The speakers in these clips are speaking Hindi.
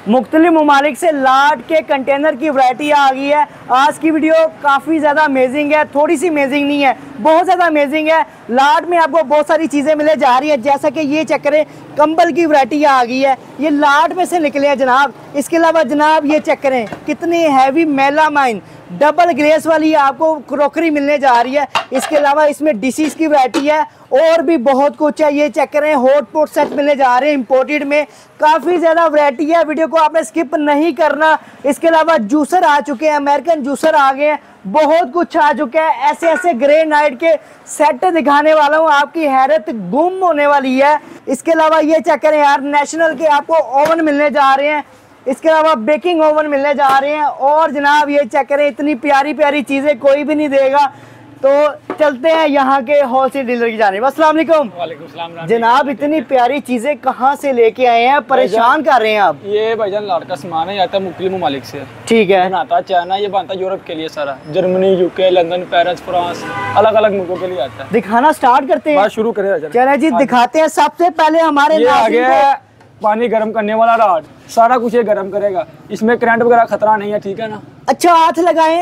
मुख्तलिफ ममालिक से लाट के कंटेनर की वैरायटी आ गई है। आज की वीडियो काफ़ी ज़्यादा अमेजिंग है, थोड़ी सी अमेजिंग नहीं है, बहुत ज़्यादा अमेजिंग है। लाट में आपको बहुत सारी चीज़ें मिले जा रही हैं, जैसा कि ये चेक करें, कंबल की वैरायटी आ गई है, ये लाट में से निकले हैं जनाब। इसके अलावा जनाब ये चेक करें, कितनी हैवी मेलामाइन डबल ग्लेस वाली आपको क्रोकरी मिलने जा रही है। इसके अलावा इसमें डिशेस की वैरायटी है और भी बहुत कुछ है। ये चेक करें, हॉट पॉट सेट मिलने जा रहे हैं इंपोर्टेड में, काफ़ी ज़्यादा वैरायटी है। वीडियो को आपने स्किप नहीं करना। इसके अलावा जूसर आ चुके हैं, अमेरिकन जूसर आ गए हैं, बहुत कुछ आ चुका है। ऐसे ऐसे ग्रे नाइट के सेट दिखाने वाला हूँ, आपकी हैरत गुम होने वाली है। इसके अलावा ये चेक करें यार, नेशनल के आपको ओवन मिलने जा रहे हैं। इसके अलावा बेकिंग ओवन मिलने जा रहे हैं और जनाब ये चेक करें, इतनी प्यारी प्यारी चीज़ें कोई भी नहीं देगा। तो चलते हैं यहाँ के होलसेल डीलर की जानिब। अस्सलाम वालेकुम। वालेकुम सलाम जनाब, इतनी प्यारी चीज़ें कहाँ से लेके आए हैं, परेशान कर रहे हैं आप? ये भाईजान लाट का सामान है, आता है मुख्तलिफ ममालिक से। ठीक है। बनाता है चाइना, ये बनता है यूरोप के लिए सारा, Germany, UK, London, Paris, France, अलग अलग मुल्कों के लिए आता है। दिखाना स्टार्ट करते हैं, शुरू करें। चले जी, दिखाते हैं। सबसे पहले हमारे ये आगे है पानी गर्म करने वाला रॉड, सारा कुछ ये गर्म करेगा, इसमें करंट वगैरह खतरा नहीं है, ठीक है ना। अच्छा, हाथ लगाएं,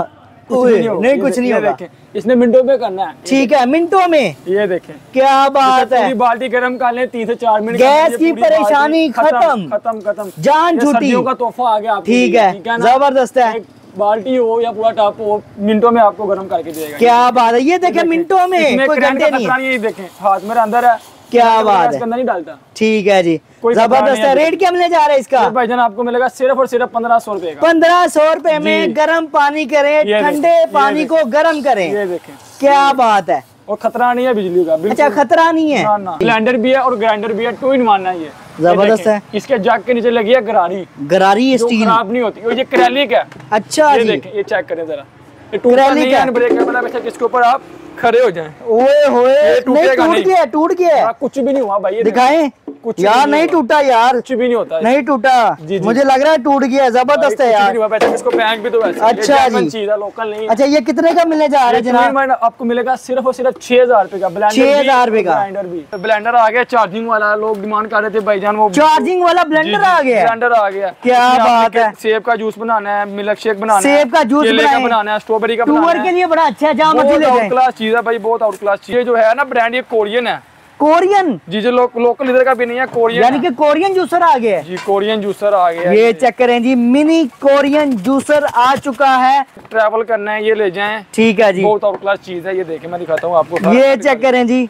नहीं कुछ नहीं होगा। इसने मिनटों में करना है, ठीक है, मिनटों में। ये देखें क्या बात है, बाल्टी गर्म कर लें 3 से 4 मिनट, गैस की परेशानी खत्म, जान छूटी का तोहफा आ गया। ठीक है, जबरदस्त है। बाल्टी हो या पूरा टप हो, मिनटों में आपको गर्म करके देगा। क्या बात है, ये देखें मिनटों में, कोई घंटे नहीं है। देखें हाथ मेरे अंदर है, क्या बात है, अंदर नहीं डालता। ठीक है जी, जबरदस्त है। रेट क्या मिलने जा रहा है इसका? भाईजान आपको मिलेगा सिर्फ और सिर्फ 1500 रुपए का। 1500 रुपए में गर्म पानी करें, ठंडे पानी को गर्म करें। ये देखें, क्या बात है। और खतरा नहीं है बिजली का। अच्छा, खतरा नहीं है। ब्लेंडर भी है और ग्राइंडर भी है, 2 इन 1 है। ये जबरदस्त है। इसके जग के नीचे लगी है गरारी, स्टील, खराब नहीं होती। और ये क्रैलिक है। अच्छा जी, देखें, ये चेक करें जरा, ये टूटा नहीं है, ब्रेक है, जिसके ऊपर आप खड़े हो जाएं। ओए होए, नहीं टूट गया, कुछ भी नहीं हुआ भाई। दिखाएं कुछ यार, नहीं टूटा यार, कुछ भी नहीं होता, नहीं टूटा। मुझे लग रहा है टूट गया। जबरदस्त है यार। इसको फेंक भी तो वैसे। अच्छा जी, चीज है, लोकल नहीं। अच्छा, ये कितने का मिलने जा रहा है जनाब? आपको मिलेगा सिर्फ और सिर्फ 6000 रुपए का। 6000 रुपए का ब्लेंडर भी। ब्लेंडर आ गया चार्जिंग वाला, लोग डिमांड कर रहे थे भाईजान, वो चार्जिंग वाला ब्लेंडर आ गया। ब्लेंडर आ गया, क्या बात है। सेब का जूस बनाना है, मिल्क शेक बनाना है, सेब का जूस बनाना है, स्ट्रॉबेरी का बनाना है, के लिए बड़ा अच्छा है। जहाँ मर्जी ले जाएं, क्लास चीज है भाई, बहुत आउट क्लास चीज। ये जो है ना ब्रांड, ये कोरियन है। कोरियन जी, जो लोकल इधर का भी नहीं है, कोरियन, यानी कि कोरियन जूसर आ गया जी। कोरियन जूसर आ गया। ये चेक करें जी, मिनी कोरियन जूसर आ चुका है। ट्रैवल करना है, ये ले जाएं। ठीक है जी, बहुत आउट क्लास चीज है। ये देखें, मैं दिखाता हूँ आपको। ये चेक करें जी,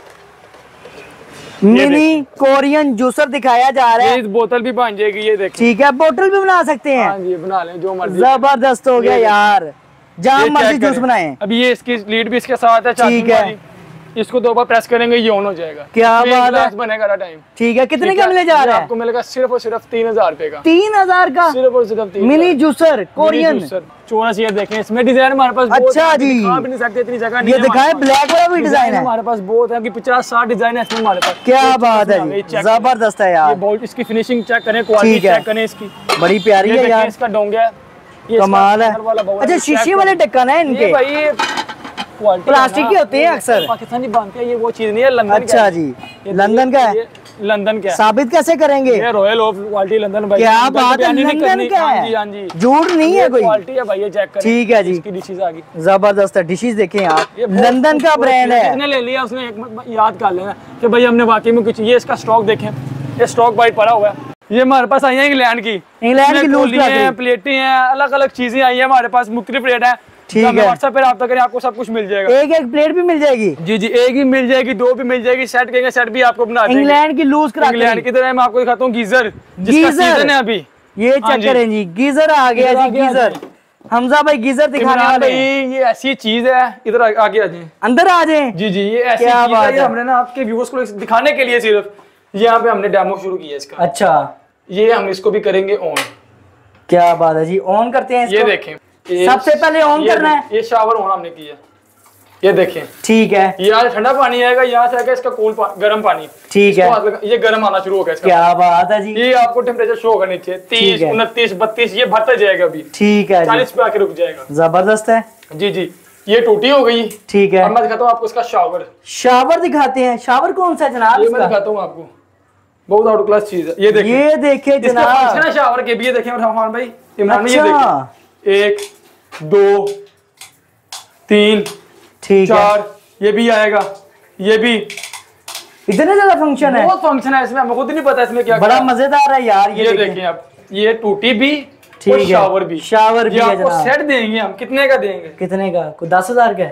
मिनी कोरियन जूसर दिखाया जा रहा है। इस बोतल भी बन जाएगी, ये देखें। ठीक है, बोतल भी बना सकते हैं। हाँ जी, बना लें जो मर्जी। जबरदस्त हो गया यार, जहाँ मर्जी जूस बनाएं। अभी ये इसकी लीड भी इसके साथ है। ठीक है, इसको 2 बार प्रेस करेंगे, ये ऑन हो जाएगा। क्या बात है, बनेगा टाइम। ठीक है, कितने का मिलने जा रहा है? आपको मिलेगा सिर्फ और सिर्फ 3000 रुपए का। 3000 का सिर्फ और सिर्फ मिनी जूसर कोरियन। चौरस, ये देखें, इसमें डिजाइन हमारे पास। अच्छा जी, दिखा भी नहीं सकते, इतनी जगह नहीं ये दिखाए। ब्लैक वाला भी डिजाइन है हमारे पास, बहुत है कि 50-60 डिजाइन है इसमें हमारे पास। क्या बात है जी, जबरदस्त है यार। इसकी फिनिशिंग चेक करें, क्वालिटी चेक करें इसकी, बड़ी प्यारी है यार। इसका डोंगा कमाल है। अच्छा, शीशे वाले ढक्कन है इनके भाई, प्लास्टिक के होते हैं अक्सर, पाकिस्तानी बनते हैं, ये वो चीज नहीं है, लंदन। अच्छा जी, लंदन का है। लंदन का साबित कैसे करेंगे? ये रॉयल ऑफ क्वालिटी लंदन भाई। क्या बात है, लंदन का है। हाँ जी, झूठ नहीं है कोई, क्वालिटी है भाई, ये चेक करें। ठीक है जी, इसकी डिशेस आ गई, जबरदस्त है। डिशेस देखें आप, लंदन का ब्रांड है। कितने ले लिया उसने, एक याद कर लेना कि भाई हमने वाकई में कुछ। ये इसका स्टॉक देखें, ये स्टॉक वाइट पड़ा हुआ है। ये हमारे पास आई है इंग्लैंड की लूज प्लेटें हैं, अलग अलग चीजें आई है हमारे पास, मुख्तलिफ रेट है। ठीक है, व्हाट्सएप पे रब्ता करें, आपको सब कुछ मिल जाएगा। एक प्लेट भी मिल जाएगी। जी जी, एक ही मिल जाएगी, 2 भी मिल जाएगी, सेट कहेंगे सेट भी आपको बना देंगे। इंग्लैंड की लूज करा, इंग्लैंड की तरह मैं आपको दिखाता हूँ गीजर, जिसका सीजन है अभी। ये चेक करें जी, गीजर आ गया जी, गीजर। हमजा भाई गीजर दिखाने वाले हैं। ये ऐसी चीज है, इधर आगे आ जाए, अंदर आ जाए। जी जी, ये ऐसी चीज है, हमने ना आपके व्यूअर्स को दिखाने के लिए सिर्फ यहाँ पे हमने डेमो शुरू किया इसका। अच्छा, ये हम इसको भी करेंगे ऑन। क्या बात है जी, ऑन करते हैं इसको। ये देखें, सबसे पहले ऑन करना है। ये शावर ऑन हमने किया, ये देखें। ठीक है, यहाँ ठंडा पानी आएगा, यहाँ से आएगा इसका कूल गर्म पानी। ठीक है, ये गर्म आना शुरू हो गया। क्या बात है जी, ये आपको टेम्परेचर शो होगा नीचे 30, 29, 32, ये बढ़ता जाएगा अभी। ठीक है, 40 पे आके रुक जाएगा। जबरदस्त है जी जी, ये टूटी हो गई। ठीक है, अब मैं दिखाता हूँ आपको इसका शावर। शावर दिखाते हैं। शावर कौन सा जनाब? ये मैं दिखाता हूँ आपको, बहुत आउट क्लास चीज है। ये देखिए जनाब, शावर के भी ये देखें रहमान भाई, इमरान भाई, ये देखिए 1 2 3 ठीक 4, ये भी आएगा, ये भी। इतने ज्यादा फंक्शन है, बहुत फंक्शन है इसमें, हमें खुद नहीं पता इसमें क्या। बड़ा मजेदार है यार। ये देखें आप, ये टूटी भी ठीक और है, शावर भी है आपको सेट देंगे हम। कितने का देंगे? कितने का? 10,000 का?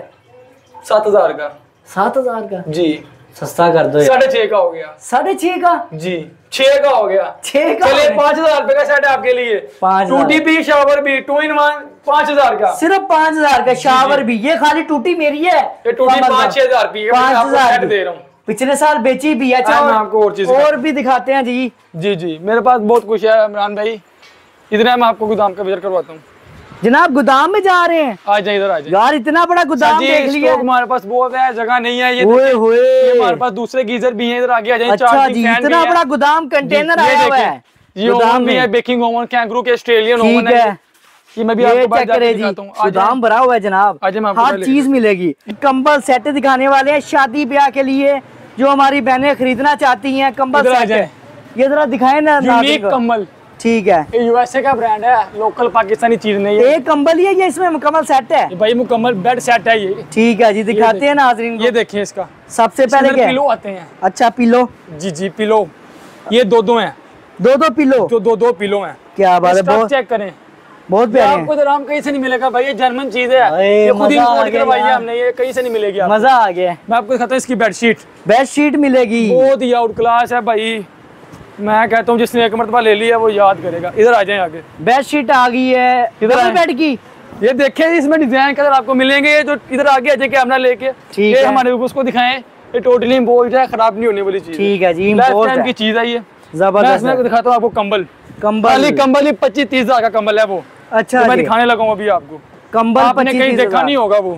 7,000 का। 7,000 का जी, सस्ता कर दो। 6.5 का हो गया। 6.5 का? जी, 6 का हो गया। 6 का? चलिए 5,000 रुपए का सेट आपके लिए। 5,000 टूटी भी शावर भी 2 in 1 5,000 का। सिर्फ 5,000 का शावर भी। ये खाली टूटी मेरी है, ये टूटी 5-6,000 रुपए 5,000 दे रहा हूँ। पिछले साल बेची भी है। अच्छा, मैं आपको और चीज और भी दिखाते हैं जी। जी जी, मेरे पास बहुत कुछ है इमरान भाई, इधर मैं आपको गोदाम का विजिट करवाता हूँ। जनाब गोदाम में जा रहे हैं? आ जाए, इधर आ जाए यार, इतना बड़ा गोदाम देख लिया। हमारे पास बहुत है, जगह नहीं है। ये हमारे पास दूसरे गीजर भी हैं, इधर आगे आ जाए। अच्छा जी, इतना बड़ा गोदाम कंटेनर आया हुआ है। ये ओवन भी है, बेकिंग ओवन, कैंगरू के ऑस्ट्रेलियन ओवन है। ये मैं भी आपको बात दिखाता हूं। गोदाम भरा हुआ है जनाब, हर चीज मिलेगी। कंबल सेट दिखाने वाले हैं शादी ब्याह के लिए, जो हमारी बहनें खरीदना चाहती हैं कंबल सेट। ये जरा दिखाए ना कंबल। ठीक है, ये यूएसए का ब्रांड है, लोकल पाकिस्तानी चीज नहीं है। एक कंबल ही है ये, इसमें मुकम्मल सेट है भाई, मुकम्मल बेड सेट है ये। ठीक है जी, दिखाते हैं नाज़रीन। ये देखिए इसका सबसे पहले क्या पिलो आते हैं। अच्छा, पिलो। जी जी, पिलो ये 2 हैं, 2 पिलो, जो 2 पिलो हैं। क्या बात है, बहुत चेक करें, बहुत प्यारे हैं। आपको आराम कहीं से नहीं मिलेगा भाई, ये जर्मन चीज है, ये खुद इंपोर्ट करवाई है हमने, ये कहीं से नहीं मिलेगी। मजा आ गया। मैं आपको दिखाता हूँ इसकी बेडशीट मिलेगी, बहुत ही आउट क्लास है भाई। मैं कहता हूँ जिसने एक मरतबा ले लिया वो याद करेगा। इधर आ जाए आगे, बेडशीट आ गई है डबल बेड की। ये देखें, इसमें डिजाइन कलर आपको मिलेंगे। ये जो इधर आगे आ जाए कैमरा लेके, ये हमारे उसको दिखाएं। ये टोटली इम्पोर्ट है, खराब नहीं होने वाली चीज। ठीक है जी, इम्पोर्ट की चीज है ये, जबरदस्त। मैं दिखाता हूँ आपको कंबल ही 25-30 हजार का कंबल है वो। अच्छा, मैं दिखाने लगा हूँ अभी आपको। कंबल आपने कहीं देखा नहीं होगा वो।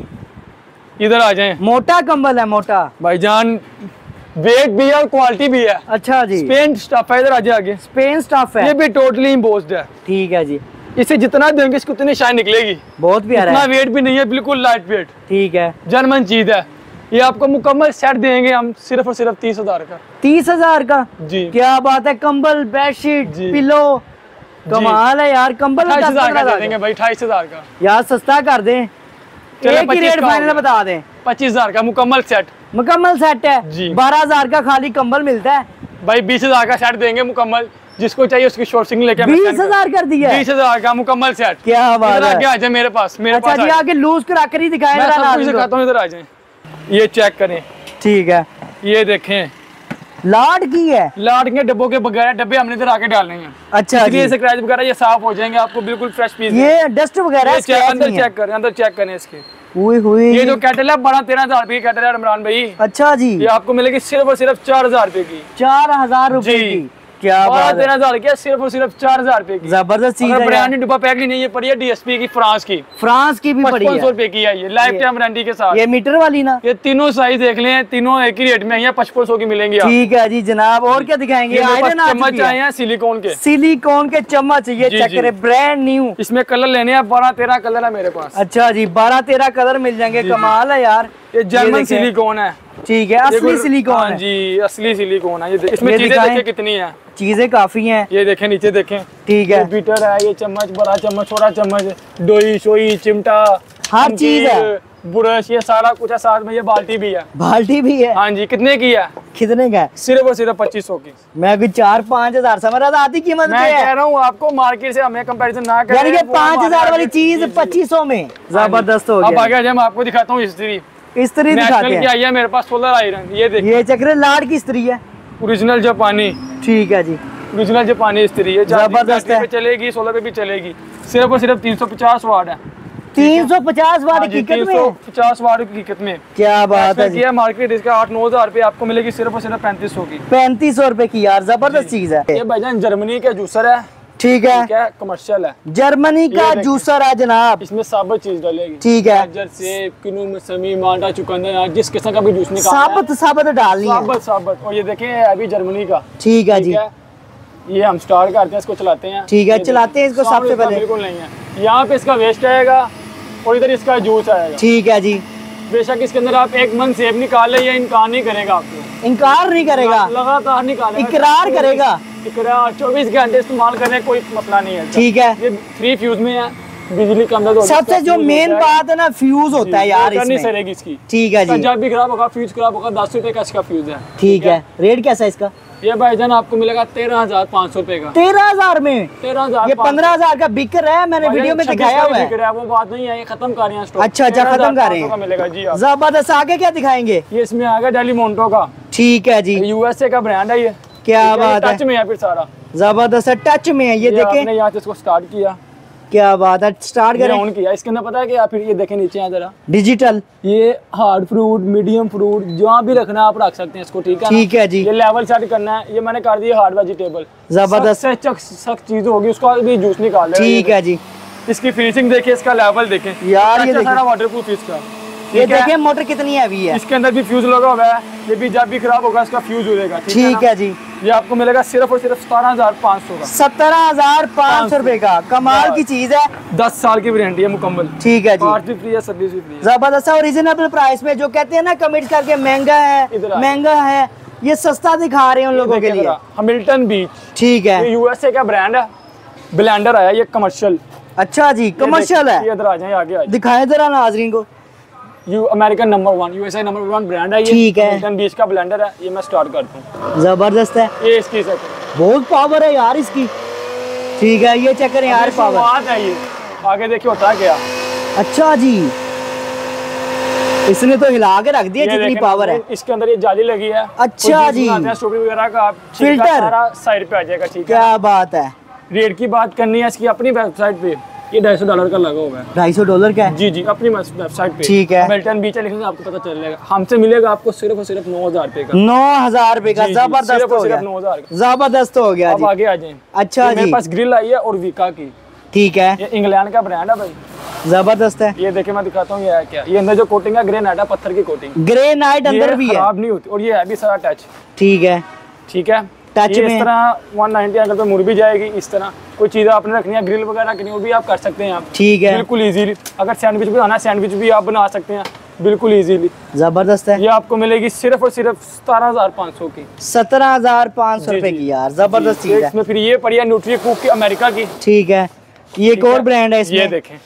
इधर आ जाए, मोटा कंबल है, मोटा भाईजान, वेट भी है और क्वालिटी भी है। अच्छा जी, स्पेन स्टफ है। इधर आ जाए आगे, स्पेन स्टफ है, ये भी टोटली इम्पोज्ड है। ठीक है जी, इसे जितना देंगे इसको उतनी शाइन निकलेगी। बहुत प्यारा है, इतना वेट भी नहीं है, बिल्कुल लाइट वेट। ठीक है, जर्मन चीज है ये। आपको मुकम्मल सेट देंगे हम सिर्फ और सिर्फ 30,000 का। 30,000 का जी, क्या बात है। कंबल, बेडशीट, पिलो, कमाल है यार। कंबल 28,000 का देंगे भाई, 28,000 का यार, सस्ता कर दें। एक ही रेट फाइनल बता दें, 25,000 का मुकम्मल सेट। मुकम्मल सेट है जी, 12,000 का खाली कंबल मिलता है भाई। 20,000 का सेट देंगे मुकम्मल, जिसको चाहिए उसकी शॉर्टिंग लेके 20,000 कर दिया। 20,000 का मुकम्मल सेट। क्या बात है। आगे आ जाए मेरे पास, मेरे पास जी आगे लूज क्रॉकरी दिखाएं, दिखाता हूं। इधर आ जाए, ये चेक करें। ठीक है, ये देखें, लाट की है, लाट के डब्बों के बगैर डब्बे हमने इधर आके डालने हैं। अच्छा, ये स्क्रैच वगैरह ये साफ हो जाएंगे, आपको बिल्कुल फ्रेश पीस। ये डस्ट वगैरह अंदर चेक करें, अंदर चेक करें इसके। ये जो कैटल है 12-13,000 रुपए की कैटल है इमरान भाई। अच्छा जी, ये आपको मिलेगी सिर्फ और सिर्फ 4,000 रुपए की। 4,000 रुपए की, क्या 12-13,000 की, सिर्फ और सिर्फ 4,000 रुपए की। जबरदस्त चीज है। ब्रांड डिब्बा पैक नहीं, ये पड़ी है DSP की, फ्रांस की भी पड़ी है। 500 रुपए की है ये, लाइफ टाइम वारंटी के साथ। ये मीटर वाली ना, ये तीनों साइज देख लें, तीनों एक ही रेट में है, 5500 की मिलेंगी। ठीक है जी जनाब, और क्या दिखाएंगे? चम्मच आए हैं सिलिकॉन के, चम्मच। ये चेक करें, ब्रांड न्यू। इसमें कलर लेने हैं, 12-13 कलर है मेरे पास। अच्छा जी, 12-13 कलर मिल जाएंगे। कमाल है यार, ये जर्मन सिलिकॉन है। ठीक है, असली सिलिकॉन है जी, असली सिलिकॉन है। ये इसमें चीजें देखिए कितनी है, चीजें काफी हैं। ये देखें, नीचे देखें। ठीक है, बीटर है, ये चम्मच, बड़ा चम्मच, छोटा चम्मच, डोई शोई, चिमटा, हर चीज है, ब्रश, ये सारा कुछ है। साथ में ये बाल्टी भी है। बाल्टी भी है, हाँ जी। कितने की है? कितने का है? सिर्फ और सिर्फ 2500 की। मैं भी 4-5 हजार समझ रहा था, आधी कीमत मैं कह रहा हूँ आपको, मार्केट से हमें कंपैरिजन ना करें। यानी कि 5,000 वाली चीज 2500 में, जबरदस्त हो गया। अब आगे मैं आपको दिखाता हूँ इस्त्री दिखाते हैं। क्या है मेरे पास? Solar iron. ये देखिए, ये चक्र लाड की इस्त्री है, ओरिजिनल जापानी। ठीक है जी, ओरिजिनल जापानी इस्त्री है, जबरदस्त है। चलेगी, सोलर पे भी चलेगी। सिर्फ और सिर्फ 350 वाट है। 350 वाट की कीमत में, 350 वाट की कीमत में। क्या बात है। किया मार्केट इसका 8-9 रुपए, आपको मिलेगी सिर्फ और सिर्फ 3500 की। 3500 रुपए की यार, जबरदस्त चीज है। ये भाईजान जर्मनी का जूसर है। ठीक है, क्या कमर्शियल है, जर्मनी का जूसर है जनाब। इसमें साबुत चीज डालेगी। ठीक है, गाजर, सेब, किन्नू, मौसमी, मांडा, चुकंदर, जिस किस्म का भी जूस निकालना है, साबुत डालनी है। साबुत। और ये देखें, अभी जर्मनी का। ठीक है जी, ये हम स्टार्ट करते हैं, इसको चलाते हैं। ठीक है, चलाते हैं इसको। सबसे पहले बिल्कुल नहीं है, यहाँ पे इसका वेस्ट आएगा और इधर इसका जूस आएगा। ठीक है जी, बेशक इसके अंदर आप एक मन सेब निकाले, ये इनकार नहीं करेगा आपको, इनकार नहीं करेगा, लगातार निकालेगा, इकरार करेगा, इकरार 24 घंटे इस्तेमाल करने कोई मसला नहीं है। ठीक है, ये 3 फ्यूज में है, बिजली कम दर्द होगी। सबसे जो मेन बात है ना, फ्यूज होता है यार इसमें, सरेगी इसकी। ठीक है जी, जब भी खराब होगा, फ्यूज खराब होगा, 10 रुपए का इसका फ्यूज है। ठीक है, रेट कैसा है इसका? ये भाईजान आपको मिलेगा 13,500 रुपए का। 13,000 में? 13,000। ये 15,000 का बिक रहा है, मैंने वीडियो में दिखाया हुआ है। वो बात नहीं है, ये खत्म कर रहे हैं स्टॉक। अच्छा, खत्म कर रहे हैं, मिलेगा जी। जबरदस्त। आगे क्या दिखाएंगे? ये इसमें आ गया डेलीमोंटो का। ठीक है जी, यूएसए का ब्रांड है ये। क्या बात है, टच में है फिर सारा, जबरदस्त है, टच में है। ये देखें, आपने यहाँ से इसको स्टार्ट किया, क्या बात है, स्टार्ट करें, ऑन किया। इसके अंदर पता है क्या, फिर ये देखें नीचे है जरा, डिजिटल। ये हार्ड फ्रूट, मीडियम फ्रूट, जहाँ भी रखना है आप रख सकते हैं इसको, ठीक है। ठीक है जी, ये लेवल सेट करना है। ये मैंने कर दिया हार्ड वेजिटेबल, जबरदस्त सख्त चीज होगी, उसका भी जूस निकाल ले। ठीक है जी, इसकी फिनिशिंग देखिए, इसका लेवल देखें यार, ये सारा वाटरप्रूफ इसका। ये देखिए मोटर कितनी हैवी है। इसके अंदर भी फ्यूज लगा हुआ है, ये भी जब भी खराब होगा इसका फ्यूज हो जाएगा। ठीक है जी, ये आपको मिलेगा सिर्फ और सिर्फ 17,500 का। 17,500 रुपए का, कमाल की चीज है। 10 साल की वारंटी है मुकम्मल। ठीक है जी, पार्ट भी फ्री है, सर्विस भी फ्री है। जबरदस्त है, रीजनेबल प्राइस में। जो कहते हैं ना कमेंट करके महंगा है, ये सस्ता दिखा रहे हैं उन लोगों के लिए। हैमिल्टन बीच, ठीक है, ये यूएसए का ब्रांड है, ब्लेंडर आया ये कमर्शियल। अच्छा जी, कमर्शियल है। इधर आ जाए, आगे दिखाएं जरा नाजरीन को। American number 1, USA number 1 brand है ये। ठीक है, हैमिल्टन बीच का ब्लेंडर है। ये मैं स्टार्ट करता हूँ, जबरदस्त है। ये इसकी बहुत पावर है यार इसकी। ठीक है, ये चेक करें यार, पावर है ये। आगे देखिए होता है क्या। अच्छा जी, इसने तो हिला के रख दिया, जितनी पावर है। इसके अंदर ये जाली लगी है। अच्छा जी, स्ट्रॉबेरी वगैरह का फिल्टर साइड पे आ जाएगा। ठीक है, क्या बात है। रेट की बात करनी है इसकी अपनी वेबसाइट पे, ये $250 का लगा हुआ है। $250 का है? जी जी, अपनी वेबसाइट पे। ठीक है, हैमिल्टन बीच लिखने से आपको पता चलेगा। हमसे मिलेगा आपको सिर्फ और सिर्फ 9,000 रुपए का। 9,000 रुपए का, जबरदस्त हो गया, 9,000 का, जबरदस्त हो गया। अब आगे आ जाए। अच्छा जी, मेरे पास ग्रिल आई है और विका की। ठीक है, ये इंग्लैंड का ब्रांड है भाई, जबरदस्त है। ये देखिए मैं दिखाता हूँ, ये है क्या। ये अंदर जो कोटिंग है ग्रेनाइट है, पत्थर की कोटिंग, ग्रेनाइट अंदर भी है, खराब नहीं होती। और ये है भी सारा टच। ठीक है, ठीक है, टच में इस तरह 190 अगर तो मुड़ भी जाएगी। इस तरह कोई चीज़ आपने रखनी है, ग्रिल वगैरह करनी, वो भी आप कर सकते हैं आप। ठीक है, बिल्कुल इजीली। अगर सैंडविच बनाना है, सैंडविच भी आप बना सकते हैं बिल्कुल इजीली। जबरदस्त है। ये आपको मिलेगी सिर्फ और सिर्फ 17,500 की। 17,500 रुपए की यार, जबरदस्त चीज है। इसमें फिर ये पड़ी है न्यूट्री कुक की, अमेरिका की। ठीक है, ये एक और ब्रांड है इसमें। ये देखें,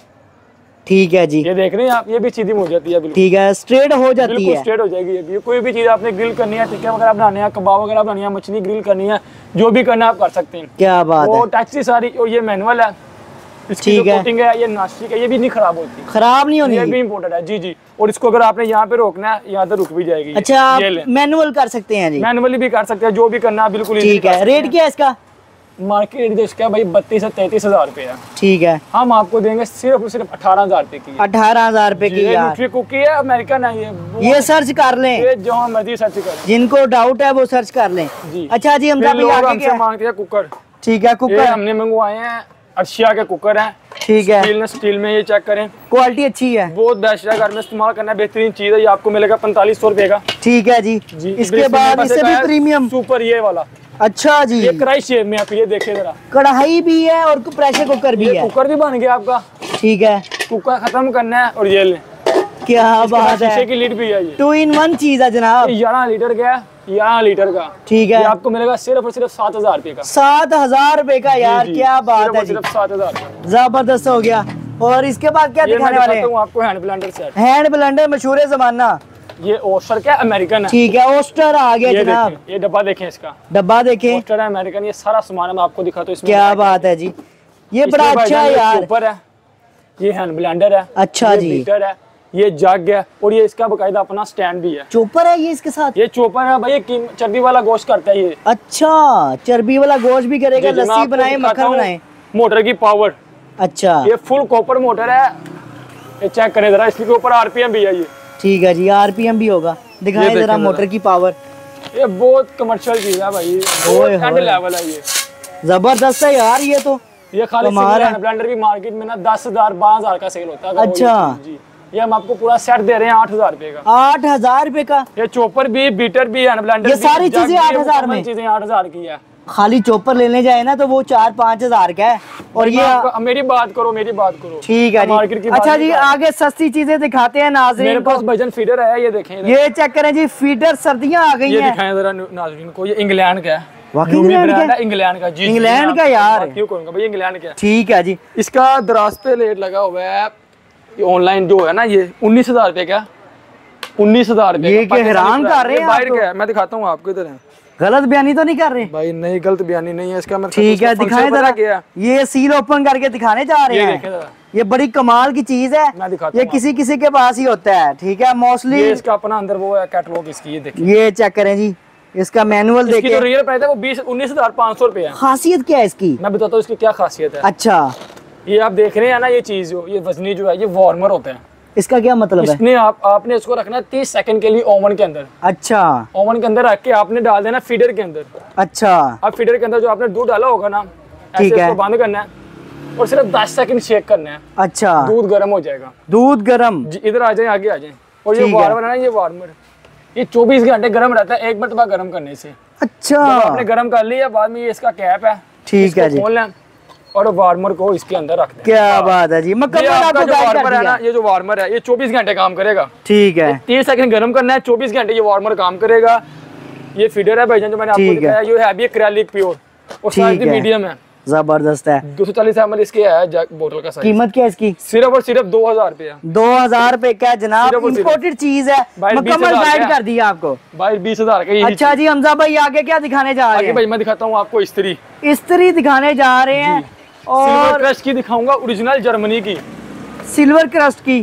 ठीक है जी, ये देख रहे हैं आप, ये भी सीधी हो जाती है बिल्कुल। ठीक है, स्ट्रेट हो जाती है, स्ट्रेट हो जाएगी। ये कोई भी चीज़ आपने ग्रिल करनी है, टिक्का वगैरह बनाने हैं, कबाब वगैरह बनानी है, मछली ग्रिल करनी है, जो भी करना है आप कर सकते हैं। क्या बात है। वो टच सी सारी। और ये मैनुअल है, इसकी जो कोटिंग है ये नास्टिक है, ये भी नहीं खराब होती, खराब नहीं होनी, ये भी इम्पोर्टेड है। जी जी। और इसको अगर आपने यहाँ पे रोकना है, यहाँ तो रुक भी जाएगी। अच्छा, आप मैनुअल कर सकते हैं जी? मैनुअली भी कर सकते हैं, जो भी करना है बिल्कुल। ठीक है, रेट क्या है इसका? मार्केट जो इसका भाई 32 से 33,000 रुपए है। ठीक है, हम आपको देंगे सिर्फ और सिर्फ 18,000 रुपए की। 18,000 रुपए की यार। न्यूट्री कुकी है, अमेरिकन है ये सर्च कर लें, ये जो मर्जी सर्च करें, जिनको डाउट है वो सर्च कर लें जी। अच्छा जी, हम हमसे मांगते हैं कुकर। ठीक है, कुकर हमने मंगवाए हैं, अर्शिया के कुकर हैं। ठीक है, स्टील में ये चेक करें, क्वालिटी अच्छी है, बहुत बेस्ट है, घर में इस्तेमाल करना बेहतरीन चीज है। ये आपको मिलेगा 4500 रुपए का। ठीक है जी, इसके बाद इससे भी प्रीमियम सुपर ये वाला। अच्छा जी, ये कढ़ाई शेप में आप ये देखिए जरा, कढ़ाई भी है और प्रेशर कुकर भी है। कुकर भी बन गया आपका। ठीक है, कुकर खत्म करना है और ये ले, क्या बात है, शीशे की लीड भी है। ये 2 in 1 चीज है जनाब। 11 लीटर का, 11 लीटर का। ठीक है, आपको मिलेगा सिर्फ और सिर्फ 7,000 रुपए का। 7,000 रुपए का यार, क्या बात है, सिर्फ 7,000, जबरदस्त हो गया। और इसके बाद क्या दिखाने वाले हैं? आपको hand blender set. Hand blender मशहूर जमाना। ये ओस्टर क्या अमेरिकन है। ठीक है, ओस्टर आ गया जनाब। ये डब्बा देखें, इसका डब्बा देखें, ओस्टर है अमेरिकन। ये सारा सामान मैं आपको दिखाता हूँ इसमें। क्या बात है जी, ये बड़ा अच्छा है यार। ऊपर है, ये हैंड ब्लेंडर है। अच्छा जी, मीटर है, ये जग है, और ये इसका बकायदा अपना स्टैंड भी है। चोपर है ये इसके साथ? ये चोपर है भाई, चर्बी वाला गोश्त करता है ये। अच्छा, चर्बी वाला गोश्त भी करेगा, लस्सी बनाए, मक्खन बनाए। मोटर की पावर। अच्छा, ये फुल कॉपर मोटर है, ये चेक करें जरा, इसके ऊपर आरपीएम भी है ये। ठीक है जी, आरपीएम भी होगा, दिखाएं जरा मोटर की पावर। ये बहुत कमर्शियल चीज है भाई, बहुत एंड लेवल है ये, जबरदस्त है यार। ये तो ये खाली ब्लेंडर भी मार्केट में ना 10,000 12,000 का सेल होता है। अच्छा जी, ये हम आपको पूरा सेट दे रहे हैं 8,000 रुपए का। 8,000 रुपए का? ये चोपर भी, बीटर भी, हैंड ब्लेंडर, ये सारी चीजें 8,000 में? चीजें 8,000 की है। खाली चॉपर लेने जाए ना तो वो 4-5 हजार का है। और ये मेरी बात करो ठीक है जी। अच्छा जी, आगे सस्ती चीजें दिखाते हैं नाज़रीन। मेरे पास भजन फीडर है, ये देखें, ये चेक करें जी, फीडर सर्दियां आ गई ये हैं। दिखाएं जरा नाज़रीन को। ये इंग्लैंड का है, वाकई इंग्लैंड इंग्लैंड का जी, इंग्लैंड का यार, क्यों कहूंगा भाई, इंग्लैंड का। ठीक है जी। इसका दराज पे रेट लगा हुआ है ऑनलाइन जो है ना, ये 19,000 रुपए का, 19,000 रुपए। ये क्या हैरान कर रहे हैं बाहर का है, मैं दिखाता हूँ आपको, इधर है। गलत बयानी तो नहीं कर रहे भाई? नहीं, गलत बयानी नहीं है इसका। मैं ठीक है, दिखाएं जरा। ये सील ओपन करके दिखाने जा रहे हैं। ये बड़ी कमाल की चीज है, ये किसी किसी के पास ही होता है। ठीक है, मोस्टली इसका अपना अंदर वो है कैटलॉग इसकी, ये देखिए, ये चेक करें जी, इसका मैनुअल देखिए। जो रियल प्राइस है वो 19,500 रुपए है। खासियत क्या है इसकी? मैं बताता हूँ इसकी क्या खासियत है। अच्छा, ये आप देख रहे हैं ना, ये चीज जो ये वजनी जो है, ये वार्मर होता है। इसका क्या मतलब है? इसने आपने इसको रखना 30 सेकंड के लिए ओवन के अंदर। अच्छा, ओवन के अंदर रख के आपने डाल देना फीडर के अंदर। अच्छा, अब फीडर के अंदर जो आपने दूध डाला होगा ना, ठीक है, इसको बंद करना है और सिर्फ 10 सेकंड शेक करना है। अच्छा, दूध गर्म हो जाएगा। दूध गर्म, इधर आ जाए, आगे आ जाए। और ये वार्मर है ना, ये वार्मर ये 24 घंटे गर्म रहता है, 1 मरतबा गर्म करने से। अच्छा, आपने गर्म कर लिया, बाद में ये इसका कैप है, ठीक है जी, खोल लें और वार्मर को इसके अंदर रख दें। क्या बात है जी। मैं आपका जो वार्मर है ना, ये जो वार्मर है, ये 24 घंटे काम करेगा। ठीक है, 30 सेकंड गर्म करना है, 24 घंटे ये वार्मर काम करेगा। ये फीडर है भाईजान जो मैंने आपको दिखाया, ये है भी एक्रेलिक प्योर और साइज मीडियम है, जबरदस्त है। 240 ml इसके है बोतल का साइज। कीमत क्या है इसकी? सिर्फ और सिर्फ 2,000 रुपया। 2,000 रुपए का जनाब, इंपोर्टेड चीज है। मुकम्मल गाइड कर दिया आपको भाई, 20,000 का। अच्छा जी, हमजा भाई आगे क्या दिखाने जा रहे हैं? भाई मैं दिखाता हूँ आपको इस्त्री दिखाने जा रहे हैं, और सिल्वर क्रस्ट की दिखाऊंगा, ओरिजिनल जर्मनी की, सिल्वर क्रस्ट की।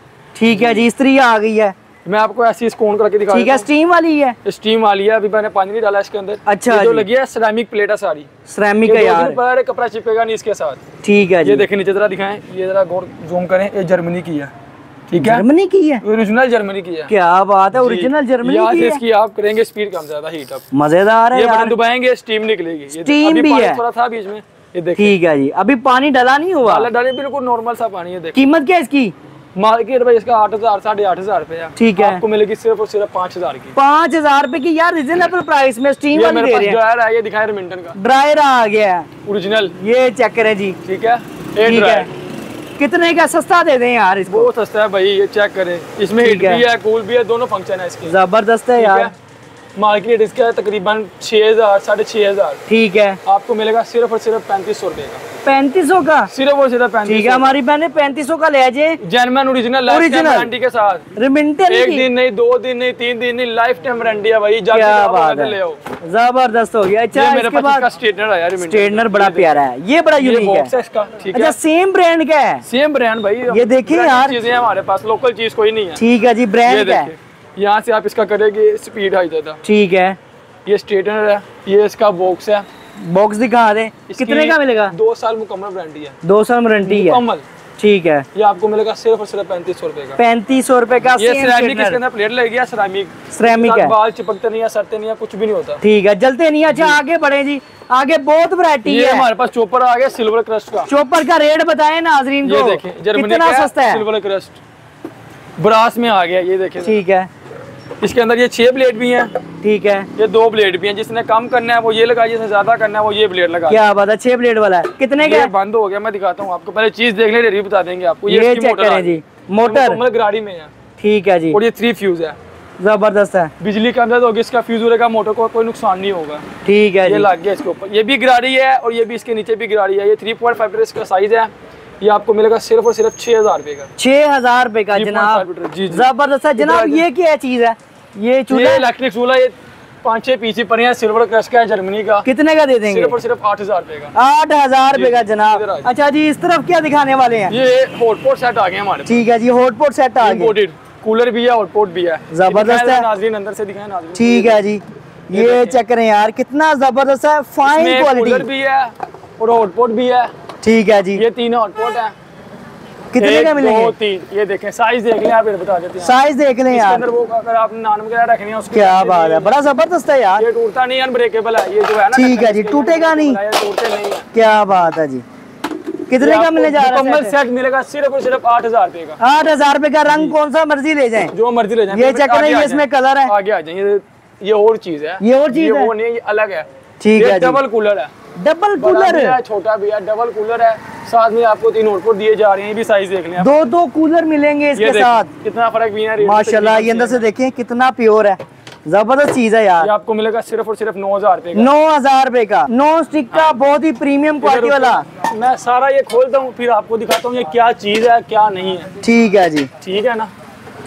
ठीक है जी, इस्त्री आ गई है। मैं आपको ऐसी स्कोन करके दिखा, ठीक है, स्टीम वाली है, स्टीम वाली है। अभी मैंने पानी नहीं डाला इसके अंदर। अच्छा, जो लगी है सिरेमिक प्लेट है सारी, सिरेमिक है यार, कपड़ा चिपकेगा नहीं इसके साथ। ठीक है जी, ये देखें नीचे जरा दिखाएं, ये जरा गौर जूम करें, ये जर्मनी की है। ठीक है, जर्मनी की है, ओरिजिनल जर्मनी की है। क्या बात है, ओरिजिनल जर्मनी की है। इसकी आप करेंगे स्पीड कम ज्यादा, हीट अप मजेदार है। ये बटन दबाएंगे, स्टीम निकलेगी। स्टीम भी है, थोड़ा था बीच में, ये देखिए। ठीक है जी, अभी पानी डाला नहीं हुआ? डाले, बिल्कुल नॉर्मल सा पानी है। कीमत क्या है इसकी? मार्केट भाई इसका 8,000 8,500 रुपए है। ठीक है, आपको मिलेगी सिर्फ और सिर्फ 5,000 की। 5,000 रुपए की यार, रिजनेबल प्राइस में स्टीम वाली दे रहे हैं। ड्रायर है, ये दिखाए रेमिंटन का ड्रायर आ गया है ओरिजिनल, ये चेक करें जी। ठीक है, ठीक है, कितने का? सस्ता दे दें यार इसको। बहुत सस्ता है भाई, ये चेक करें, इसमें हीट भी है, कूल भी है, दोनों फंक्शन है इसके। जबरदस्त है यार। मार्केट इसका तकरीबन 6,000 6,500। ठीक है, आपको मिलेगा सिर्फ और सिर्फ 3,500 रुपए का। 3,500 का? सिर्फ और सिर्फ 3,500। ठीक है, हमारी बहन 3,500 का ले जाए, जेन्युइन ओरिजिनल गारंटी के साथ। रिमिंटन 1 दिन नहीं, 2 दिन नहीं, 3 दिन नहीं, लाइफ टाइम गारंटी है भाई। क्या बात है, ले आओ, जबरदस्त हो गया। अच्छा, मेरे पास इसका स्ट्रेटनर है यार, स्ट्रेटनर बड़ा प्यारा है, ये बड़ा यूनिक है इसका। ठीक है, अच्छा, सेम ब्रांड का है? सेम ब्रांड भाई, ये देखिए यार, चीजें हमारे पास, लोकल चीज कोई नहीं है। ठीक है जी, ब्रांड का है। यहाँ से आप इसका करेंगे, स्पीड हाई ज्यादा। ठीक है, ये स्ट्रेटनर है, ये इसका बॉक्स है। बॉक्स दिखा दे, कितने का मिलेगा? 2 साल मुकम्मल वारंटी है। 2 साल वारंटी है मुकम्मल। ठीक है, ये आपको मिलेगा सिर्फ और सिर्फ 3,500 रुपए का। 3,500 रुपए का। ये सिरेमिक, इसके अंदर प्लेट लगी है, सिरेमिक है, बाल चिपकते नहीं है, सड़ते नहीं है, कुछ भी नहीं होता। ठीक है, जलते नहीं है। अच्छा, आगे बढ़े जी, आगे बहुत वैरायटी है। हमारे पास चॉपर आ गया सिल्वर क्रस्ट का। चॉपर का रेट बताएं नाजरीन को। ये देखिए, जर्मनी कितना सस्ता है, सिल्वर क्रस्ट ब्रास में आ गया, ये देखिए। ठीक है, इसके अंदर ये 6 ब्लेड भी हैं। ठीक है, ये 2 ब्लेड भी हैं, जिसने कम करना है वो ये लगा, जिसने ज्यादा करना है वो ये ब्लेड लगा। क्या बात है, 6 ब्लेड वाला है, कितने का? बंद हो गया, मैं दिखाता हूँ आपको, पहले चीज देख ले, रिव्यू बता देंगे आपको। ये चेक करें जी, मोटर गाड़ी में है। ठीक है जी, और ये 3 फ्यूज है, जबरदस्त है। बिजली का अंदर होगी, इसका फ्यूज उड़ेगा, मोटर को कोई नुकसान नहीं होगा। ठीक है, ये लग गया इसके ऊपर, ये भी गिरारी है और ये भी इसके नीचे भी गिरारी है। ये 3.5 लीटर इसका साइज है। ये आपको मिलेगा सिर्फ और सिर्फ 6,000 रुपए का। 6,000 रुपए का जनाब, जबरदस्त है जनाब। ये क्या चीज है? ये चूल्हा, इलेक्ट्रिक चूल्हा, ये 5-6 पीसी पर है, सिल्वर क्रस्ट का है, जर्मनी का। कितने का दे देंगे? सिर्फ और सिर्फ 8,000 रुपए का। 8,000 रुपए का जनाब। अच्छा जी, इस तरफ क्या दिखाने वाले हैं? ये हॉटपॉट सेट आ गए हमारे। ठीक है जी, हॉटपॉट सेट आ गए, कूलर भी है, हॉटपॉट भी है, जबरदस्त है। नाज़रीन अंदर से दिखाएं नाज़रीन। ठीक है जी, ये चेक करें यार, कितना जबरदस्त है, फाइन क्वालिटी। कूलर भी है और हॉटपॉट भी है। ठीक है जी, ये 3 हॉटपॉट है। कितने का मिलेंगे? 2 3, ये देखें, साइज देख लें आप, ये बता देते हैं। साइज देख लें यार, अंदर वो अगर आपने नान वगैरह रखनी है उसके। क्या बात है, बड़ा जबरदस्त है यार। ये टूटता नहीं, अनब्रेकेबल है ये जो है ना। ठीक है जी, टूटेगा नहीं, टूटते नहीं है। क्या बात है जी। कितने का मिलने जा रहा है? मुकम्मल सेट मिलेगा सिर्फ और सिर्फ 8,000 रुपए का। 8,000 रुपए का। रंग कौन सा मर्जी ले जाएं, जो मर्जी ले जाएं। ये चेक करें, ये इसमें कलर है। आगे आ जाए, ये और चीज है, ये और चीज है, वो नहीं, ये अलग है। ठीक है, डबल कूलर है, डबल कूलर है, छोटा भी है, डबल कूलर है। साथ में आपको 3 आउटपुट दिए जा रहे हैं, ये भी साइज देख लें। दो कूलर मिलेंगे इसके साथ, कितना फर्क भी है माशाल्लाह। ये अंदर से देखें कितना प्योर है, जबरदस्त चीज है यार। ये आपको मिलेगा सिर्फ और सिर्फ 9,000 रुपए का, 9,000 रुपए का, नॉन स्टिक का, बहुत ही प्रीमियम क्वालिटी वाला। मैं सारा ये खोलता हूँ, फिर आपको दिखाता हूँ ये क्या चीज है क्या नहीं है। ठीक है जी, ठीक है ना।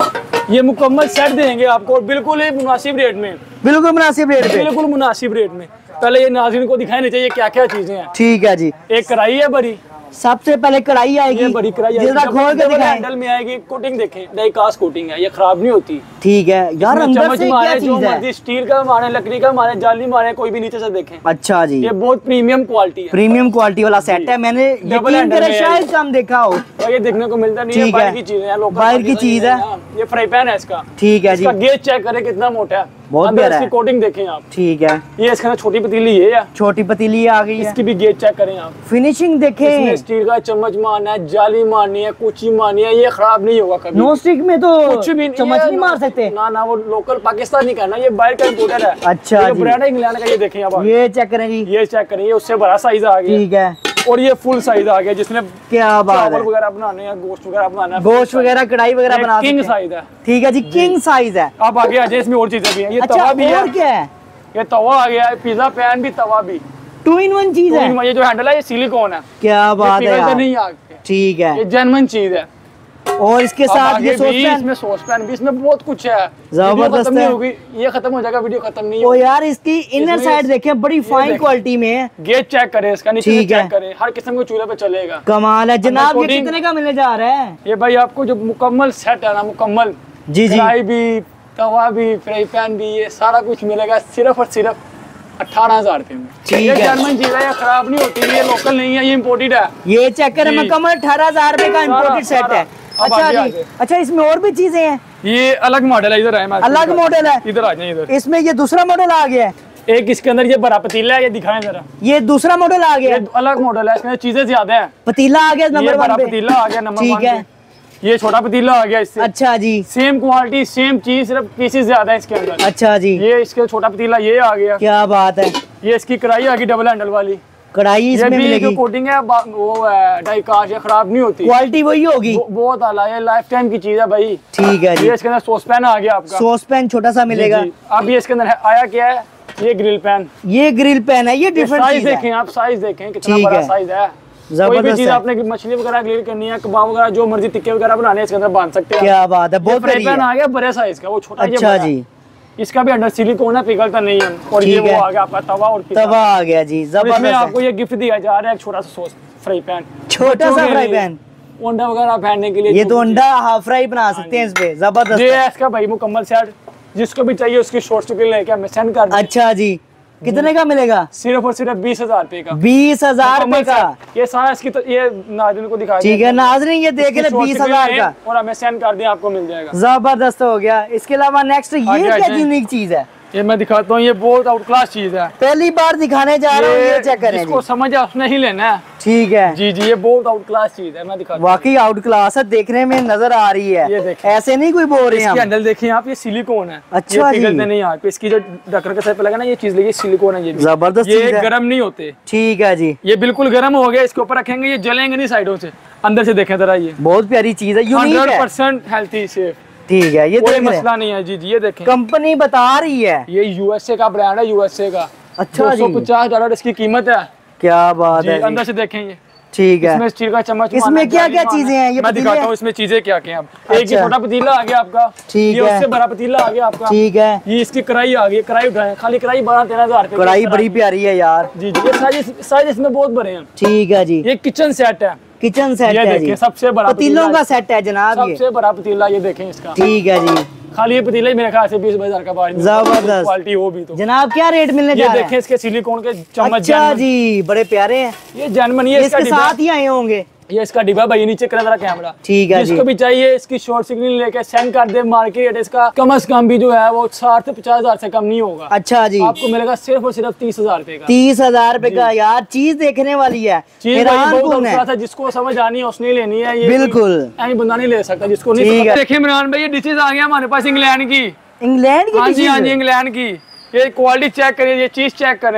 ये मुकम्मल सेट देंगे आपको बिल्कुल ही मुनासिब रेट में, बिल्कुल मुनासिब रेट पे, बिल्कुल मुनासिब रेट में। पहले ये नाज़रीन को दिखाने चाहिए क्या क्या चीजें हैं। ठीक है जी। एक कढ़ाई है बड़ी, सबसे पहले कढ़ाई आएगी, बड़ी कढ़ाई खोल के दिखाएं। हैंडल में आएगी, कोटिंग देखें, डाई कास्ट कोटिंग है, ये खराब नहीं होती। ठीक है यार, अंदर से क्या चीज है, स्टील का मारे, लकड़ी का मारे, जाली मारे, कोई भी नीचे से देखें। अच्छा जी, ये बहुत प्रीमियम क्वालिटी है, प्रीमियम क्वालिटी वाला सेट है। मैंने यकीन करें शायद कम देखा हो, ये देखने को मिलता नहीं है, बाहर की चीज है, बाहर की चीज है। ये फ्राई पैन है इसका। ठीक है जी, गेज चेक करें कितना मोटा है, बहुत प्यारा है, कोटिंग देखें आप। ठीक है, ये इसका छोटी पतीली ये है, छोटी पतीली आ गई है, इसकी भी गेज चेक करें आप। फिनिशिंग देखें, स्टील का चम्मच मारना है, जाली मारनी है, कुची मारनी है, ये खराब नहीं होगा कभी। नॉन स्टिक में तो कुछ भी चम्मच नहीं मार सकते ना, ना वो लोकल पाकिस्तानी का ना, ये बाहर का इंपोर्टर है। अच्छा जी, ब्रांड है इंग्लैंड का। ये देखें आप, ये चेक करें जी, ये चेक करें, ये उससे बड़ा साइज आ गया। ठीक है, और ये फुल साइज आ गया, जिसमें क्या बात है, चावल वगैरह बनाने हैं, गोश्त वगैरह बनाना है, गोश्त वगैरह कढ़ाई वगैरह बना सकते हैं। किंग साइज है। ठीक है जी, किंग साइज है। आप आगे आ जाए, इसमें और चीजें भी हैं। ये अच्छा, तवा भी है, और क्या है, ये तवा आ गया है, पिज्जा पैन भी, तवा भी, 2 in 1 चीज है। ये जो हैंडल है ये सिलिकॉन है, क्या बात है यार, नहीं आग पे। ठीक है, ये जेन्युइन चीज है। और इसके साथ ये इसमें सॉस पैन भी, इसमें बहुत कुछ है, जबरदस्त है। होगी, ये खत्म हो जाएगा, वीडियो खत्म नहीं ओ होगी। यार, इसकी इनर साइड देखें, बड़ी फाइन क्वालिटी में है। गेज चेक करें इसका, नीचे से चेक करें, हर किस्म के चूल्हे पे चलेगा। कमाल है जनाब। ये कितने का मिलने जा रहा है? ये भाई आपको जो मुकम्मल सेट है ना, मुकम्मल, जी जी, कढ़ाई भी, तवा भी, फ्राई पैन भी, ये सारा कुछ मिलेगा सिर्फ और सिर्फ 18,000 रुपए में। ये जर्मन चीज है, ये खराब नहीं होती, ये लोकल नहीं है, ये इम्पोर्टेड है। ये चेक करें, मुकम्मल 18,000 रुपए का इम्पोर्टेड सेट है। अच्छा जी, अच्छा, इसमें और भी चीजें हैं? ये अलग मॉडल है, इधर है, अलग मॉडल है, इधर आ जाए। इधर इसमें ये दूसरा मॉडल आ गया है। एक इसके अंदर ये बड़ा पतीला है, ये दिखाएं जरा। ये दूसरा मॉडल आ गया, अलग मॉडल है, इसमें चीजें ज्यादा है। पतीला आ गया नंबर 1 पे, पतीला आ गया नंबर 1। ठीक है, ये छोटा पतीला आ गया इससे। अच्छा जी, सेम क्वालिटी, सेम चीज, सिर्फ पीसेस ज्यादा है इसके अंदर। अच्छा जी, ये इसके छोटा पतीला ये आ गया, क्या बात है। ये इसकी कढ़ाई आ गई डबल हैंडल वाली, कढ़ाई इसमें मिलेगी। जो कोटिंग है वो है डाई कास्ट, ये खराब नहीं होती, क्वालिटी वही होगी, बहुत आला, ये लाइफ टाइम की चीज है भाई। ठीक है जी। ये इसके अंदर सॉस पैन आ गया आपका, सॉस पैन छोटा सा मिलेगा। अब ये इसके अंदर आया क्या है, ये ग्रिल पैन, ये ग्रिल पैन है, ये डिफरेंट साइज देखें आप, साइज देखें कितना बड़ा साइज है। कोई भी चीज आपने मछली वगैरह ग्रिल करनी है, कबाब वगैरह, जो मर्जी टिक्के वगैरह बनाने हैं, इसके अंदर बांध सकते हैं। क्या बात है, बहुत फ्राई पैन आ गया बड़े साइज का, वो छोटा। अच्छा जी, इसका भी अंदर सिलिकॉन है, पिघलता नहीं है। और ये वो आ गया आपका तवा, और तवा आ गया जी, जबरदस्त। आपको ये गिफ्ट दिया जा रहा है, एक छोटा सा सॉस फ्राई पैन, छोटा सा फ्राई पैन, अंडा वगैरह फेंटने के लिए। ये तो अंडा हाफ फ्राई बना सकते हैं इस पे, जबरदस्त। ये है इसका भाई मुकम्मल सेट, जिसको भी चाहिए उसकी शॉर्ट्स के लेके हमें सेंड कर दें। अच्छा जी, कितने का मिलेगा? सिर्फ और सिर्फ 20,000 रुपए का। 20,000 रुपए का, ये सारा इसकी ये नाज़रीन को दिखा, ठीक है नाज़रीन, ये देख ले 20,000 का, और हमें सेंड कर दिया, आपको मिल जाएगा। जबरदस्त हो गया। इसके अलावा नेक्स्ट ये क्या यूनिक चीज है? ये मैं दिखाता हूँ, ये बहुत आउट क्लास चीज है, पहली बार दिखाने जा रहा हूँ, ये चेक करें। जिसको समझ है उसने ही लेना है। ठीक है जी जी, ये बहुत आउट क्लास चीज है, मैं दिखाता हूँ। वाकई आउट क्लास है, देखने में नजर आ रही है। ये देखें, ऐसे नहीं कोई बोल रहे हैं। हैंडल देखिए आप, ये सिलिकॉन है। अच्छा जी, नहीं आप इसकी जो ढक्कन के साथ पे लगा ना, ये चीज लगी सिलिकॉन है, ये जबरदस्त, ये गर्म नहीं होते। ठीक है जी, ये बिल्कुल गर्म हो गया, इसके ऊपर रखेंगे, ये जलेंगे नहीं साइडों से, अंदर से देखें जरा, ये बहुत प्यारी चीज है, यूनिक है, 100% हेल्थी सेफ। ठीक है, ये कोई मसला नहीं है। जी जी, ये देखें, कंपनी बता रही है, ये यूएसए का ब्रांड है, यूएसए का। अच्छा जी, $250 इसकी कीमत है। क्या बात है, अंदर से देखें ये, ठीक है। इसमें स्टील का चम्मच, इसमें क्या क्या चीजें हैं ये मैं दिखाता हूँ, इसमें चीजें क्या क्या हैं। एक छोटा पतीला आ गया आपका, ठीक है, उससे बड़ा पतीला आ गया आपका, ठीक है। ये इसकी कढ़ाई आ गई, कढ़ाई उठाए, खाली कढ़ाई 12-13,000 रुपए। कढ़ाई बड़ी प्यारी है यार। जी जी, ये साइज इसमें बहुत बड़े हैं। ठीक है जी, ये किचन सेट है, किचन सेट ये है देखिए, सबसे बड़ा पतीलों का सेट है जनाब, सबसे बड़ा पतीला, ये देखें इसका। ठीक है जी, खाली ये पतीला ही मेरे ख्याल से 20,000 का बाहर, जबरदस्त क्वालिटी हो भी। तो जनाब क्या रेट मिलने जा रहा है? ये देखें, इसके सिलिकॉन के चम्मच। अच्छा जी, बड़े प्यारे हैं ये जेन्युइन, ये इसके साथ ही आए होंगे। ये इसका डिब्बा भाई, नीचे कर जरा कैमरा। ठीक है, जिसको भी चाहिए इसकी शॉर्ट सिग्नल लेके सेंड कर दे। मार्केट इसका कम से कम भी जो है वो 60 से 50,000 से कम नहीं होगा। अच्छा जी, आपको मिलेगा सिर्फ और सिर्फ 30,000 रुपए का। 30,000 रुपए का यार, चीज देखने वाली है, चीज बहुत, जिसको समझ आनी है उसने लेनी है, ये बिल्कुल ऐसे बंदा नहीं ले सकता जिसको नहीं। देखिए इमरान भाई, ये डिशेज आ गया हमारे पास इंग्लैंड की। इंग्लैंड की? हाँ जी हाँ जी, इंग्लैंड की। ये क्वालिटी चेक करें, ये चीज चेक करें,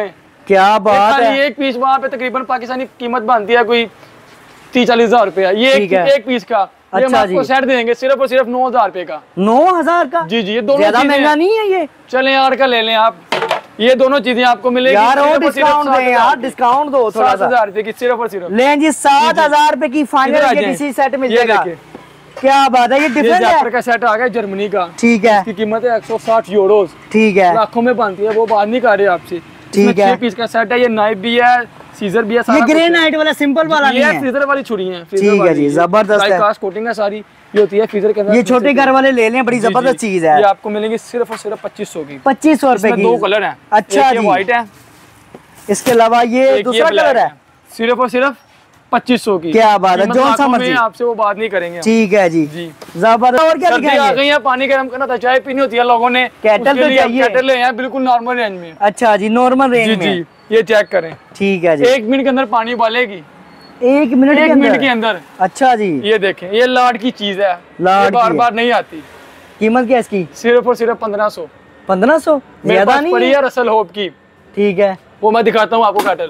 क्या बात है। एक पीस वहाँ पे तकरीबन पाकिस्तानी कीमत बनती है कोई 30-40 हजार रुपया, ये एक पीस का। ये हम आपको सेट देंगे सिर्फ और सिर्फ 9,000 रुपए का। 9,000 का? जी जी, ये दोनों ज्यादा महंगा नहीं है ये। चले 8 का ले लें आप, ये दोनों चीजें आपको मिलेगी यार। और डिस्काउंट दे यार, डिस्काउंट दो थोड़ा सा। 7,000 रुपए की सिर्फ और सिर्फ लें जी, 7,000 रुपए की फाइनल किसी सेट मिल जाएगा। क्या बात है, ये डिफरेंट है। का सेट आ गया जर्मनी का, ठीक है। इसकी कीमत है 160 यूरोस, ठीक है। लाखों में बनती है, वो बात नहीं कर रहे आपसे। ठीक है, 6 पीस का सेट है, ये नाइफ भी है, सीजर भी है, ये ग्रेनाइट वाला सिंपल वाला नहीं है, फ्रीजर वाली छुरी है। ठीक है जी, जबरदस्त है। कास्ट कोटिंग है सारी, ये होती है फ्रीजर के अंदर। ये छोटे घर वाले ले लें, बड़ी जबरदस्त चीज है। ये आपको मिलेंगे सिर्फ और सिर्फ 2500 की। 2500 रुपए की। 2 कलर है। अच्छा जी, व्हाइट है, इसके अलावा ये दूसरा कलर है, सिर्फ और सिर्फ 2500 की। क्या बात है, जो सा मर्जी, आपसे वो बात नहीं करेंगे। ठीक है जी, जबरदस्त। और क्या दिखाएंगे? आ गई है, पानी गर्म करना था, चाय पीनी होती है लोगों ने, केटल तो चाहिए। केटल ले हैं बिल्कुल नॉर्मल रेंज में। अच्छा जी, नॉर्मल रेंज में। ये चेक करें, ठीक है जी। 1 मिनट के अंदर पानी उबालेगी, 1 मिनट के अंदर। अच्छा जी, ये देखें, ये लाड की चीज है, बार बार नहीं आती। कीमत क्या इसकी? सिर्फ और सिर्फ 1500। 1500 ज्यादा नहीं पड़ी है रसल होप की, ठीक है। वो मैं दिखाता हूँ आपको कैटल,